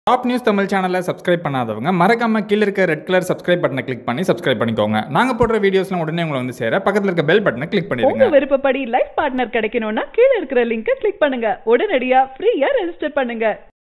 Top news Tamil சேனலை subscribe பண்ணாதவங்க மறக்காம கீழ இருக்க ரெட் கலர் சப்ஸ்கிரைப் பட்டனை கிளிக் பண்ணி சப்ஸ்கிரைப் பண்ணிக்கோங்க. நாங்க போடுற வீடியோஸ்லாம் உடனே உங்களுக்கு வந்து சேர பக்கத்துல இருக்க பெல் பட்டனை கிளிக் பண்ணிடுங்க. உங்க விருப்பப்படி லைஃப் பார்ட்னர் கிடைக்கணும்னா கீழ இருக்கிற லிங்கை கிளிக் பண்ணுங்க. உடனடியா ஃப்ரீயா ரெஜிஸ்டர் பண்ணுங்க.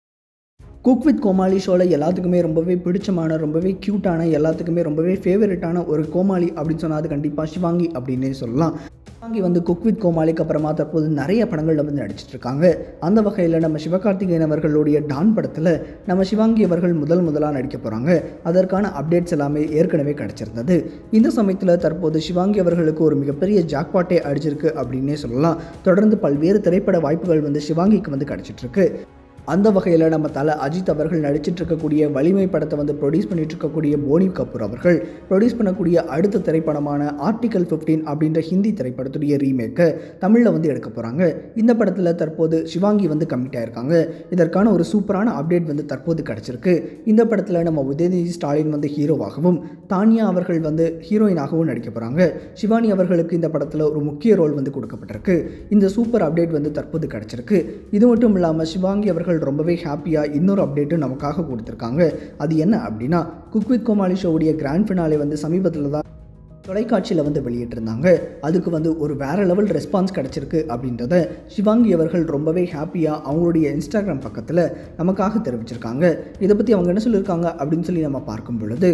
குக் வித் கோமாளி ஷோவில் எல்லாத்துக்குமே ரொம்பவே பிடிச்சமான ரொம்பவே க்யூட்டான எல்லாத்துக்குமே ரொம்பவே ஃபேவரட்டான ஒரு கோமாளி அப்படின்னு சொன்னால் அது கண்டிப்பாக சிவாங்கி அப்படின்னே சொல்லலாம். சிவாங்கி வந்து குக் வித் கோமாளிக்கு அப்புறமா தற்போது நிறைய படங்களில் வந்து நடிச்சிட்டு இருக்காங்க. அந்த வகையில் நம்ம சிவகார்த்திகேயன் அவர்களுடைய டான் படத்தில் நம்ம சிவாங்கி அவர்கள் முதலாக நடிக்க போகிறாங்க. அதற்கான அப்டேட்ஸ் எல்லாமே ஏற்கனவே கிடச்சிருந்தது. இந்த சமயத்தில் தற்போது சிவாங்கி அவர்களுக்கு ஒரு மிகப்பெரிய ஜாக்பாட்டே அடிச்சிருக்கு அப்படின்னே சொல்லலாம். தொடர்ந்து பல்வேறு திரைப்பட வாய்ப்புகள் வந்து சிவாங்கிக்கு வந்து கிடச்சிட்ருக்கு. அந்த வகையில் நம்ம தலை அஜித் அவர்கள் நடிச்சிட்டு இருக்கக்கூடிய வலிமை படத்தை வந்து ப்ரொடியூஸ் பண்ணிட்டு இருக்கக்கூடிய போனி கபூர் அவர்கள் ப்ரொடியூஸ் பண்ணக்கூடிய அடுத்த திரைப்படமான ஆர்டிகல் 15 அப்படின்ற ஹிந்தி திரைப்படத்துடைய ரீமேக்கை தமிழில் வந்து எடுக்க போகிறாங்க. இந்த படத்தில் தற்போது சிவாங்கி வந்து கமிட் ஆயிருக்காங்க. இதற்கான ஒரு சூப்பரான அப்டேட் வந்து தற்போது கிடச்சிருக்கு. இந்த படத்தில் நம்ம உதயநிதி ஸ்டாலின் வந்து ஹீரோவாகவும் தானியா அவர்கள் வந்து ஹீரோயினாகவும் நடிக்க போகிறாங்க. சிவானி அவர்களுக்கு இந்த படத்தில் ஒரு முக்கிய ரோல் வந்து கொடுக்கப்பட்டிருக்கு. இந்த சூப்பர் அப்டேட் வந்து தற்போது கிடச்சிருக்கு. இது மட்டும் இல்லாமல் சிவாங்கி அவர்கள் ரொம்பவே ஹாப்பியாக இன்னொரு அப்டேட்டும் நமக்காக கொடுத்துருக்காங்க. அது என்ன அப்படின்னா, குக் வித் கோமாளி ஷோவுடைய கிராண்ட் ஃபினாலே வந்து சமீபத்தில் தான் தொலைக்காட்சியில் வந்து வெளியிட்டிருந்தாங்க. அதுக்கு வந்து ஒரு வேற லெவல் ரெஸ்பான்ஸ் கிடச்சிருக்கு அப்படின்றத சிவாங்கி அவர்கள் ரொம்பவே ஹாப்பியாக அவங்களுடைய இன்ஸ்டாகிராம் பக்கத்தில் நமக்காக தெரிவிச்சிருக்காங்க. இதை பற்றி அவங்க என்ன சொல்லியிருக்காங்க அப்படின்னு சொல்லி நம்ம பார்க்கும் பொழுது,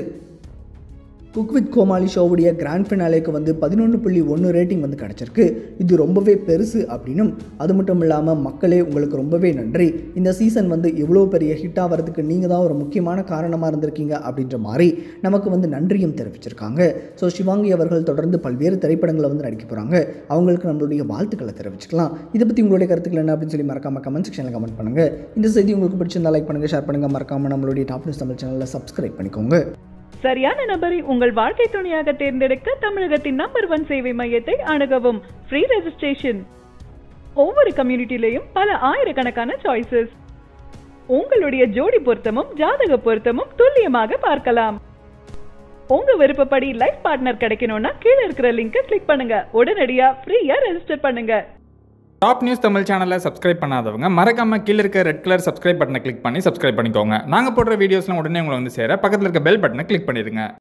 குக் வித் கோமாளி ஷோவுடைய கிராண்ட் ஃபினாலேக்கு வந்து 11.1 ரேட்டிங் வந்து கிடச்சிருக்கு. இது ரொம்பவே பெருசு அப்படின்னும், அது மட்டும் இல்லாமல் மக்களே உங்களுக்கு ரொம்பவே நன்றி, இந்த சீசன் வந்து இவ்வளோ பெரிய ஹிட்டாக வரதுக்கு நீங்கள் தான் ஒரு முக்கியமான காரணமாக இருந்திருக்கீங்க அப்படின்ற மாதிரி நமக்கு வந்து நன்றியும் தெரிவிச்சிருக்காங்க. ஸோ சிவாங்கி அவர்கள் தொடர்ந்து பல்வேறு திரைப்படங்களை வந்து நடிக்க போகிறாங்க. அவங்களுக்கு நம்மளுடைய வாழ்த்துக்களை தெரிவிச்சுக்கலாம். இதை பற்றி உங்களுடைய கருத்துக்கள் என்ன அப்படின்னு சொல்லி மறக்காமல் கமெண்ட் செக்ஷனில் கமெண்ட் பண்ணுங்கள். இந்த செய்தி உங்களுக்கு பிடிச்சிருந்தா லைக் பண்ணுங்கள், ஷேர் பண்ணுங்கள். மறக்காமல் நம்மளுடைய டாப் நியூஸ் தமிழ் சேனலில் சப்ஸ்கிரைப் பண்ணிக்கோங்க. சரியான நபரை உங்கள் வாழ்க்கை துணையாக தேர்ந்தெடுக்க தமிழகத்தின் நம்பர் 1 சேவை மையத்தை அணுகவும். Free registration. ஒவ்வொரு கம்யூனிட்டிலையும் பல ஆயிரக்கணக்கான சாய்ஸஸ். உங்களுடைய ஜோடி பொருத்தமும் ஜாதக பொருத்தமும் துல்லியமாக பார்க்கலாம். உங்க விருப்பப்படி லைஃப் பார்ட்னர் கிடைக்கணும்னா கீழ இருக்கிற லிங்கை கிளிக் பண்ணுங்க. உடனடியா ஃப்ரீயா ரெஜிஸ்டர் பண்ணுங்க. டாப் நியூஸ் தமிழ் சேனலை சப்ஸ்கிரைப் பண்ணாதவங்க மறக்காம கீழ இருக்க ரெட் கலர் சப்ஸ்கிரைப் பட்டனை கிளிக் பண்ணி சப்ஸ்கிரைப் பண்ணிக்கோங்க. நாங்க போடுற வீடியோஸ்லாம் உடனே உங்களுக்கு வந்து சேர பக்கத்துல இருக்க பெல் பட்டனை கிளிக் பண்ணிடுங்க.